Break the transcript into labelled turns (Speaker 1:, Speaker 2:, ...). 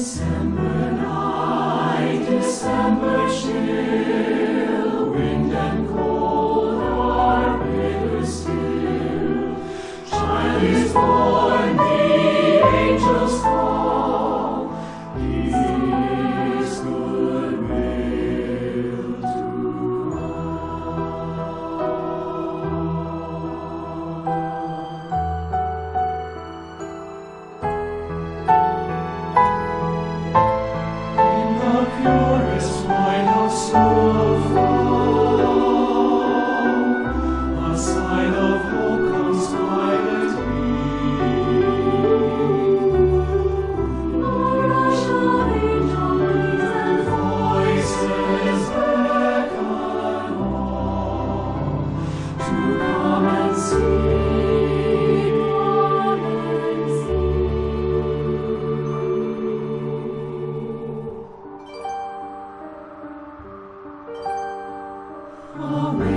Speaker 1: December night, December chill, wind and cold are bitter still. Child is born, the angels call, His good will to purest wine of snowfall, a sign of hope comes quietly. A rush of angel wings and voices beckon all to come and see, come and see. Away